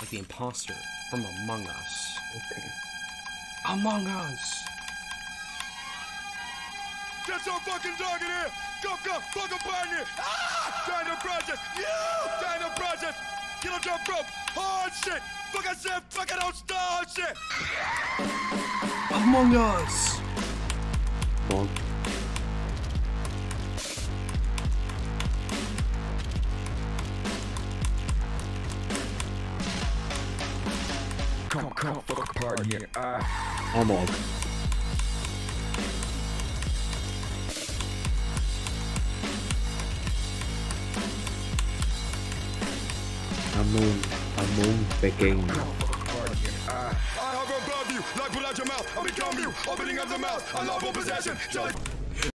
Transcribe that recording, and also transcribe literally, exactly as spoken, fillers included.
like the imposter from Among Us. Okay. Among Us! Get your fucking dog in here! Go, go, fuck up on here! Ah! Dino Project! Yeah! Dino Project! Get on jump rope! Hard shit! Fuck I said, fuck I don't start shit! Among Us! Bon. Come, come, fuck apart in here. Ah. Among. Among. Among Peking. I hover above you, like pull out your mouth. I'll become you, opening up the mouth. Unlawful possession. Jelly.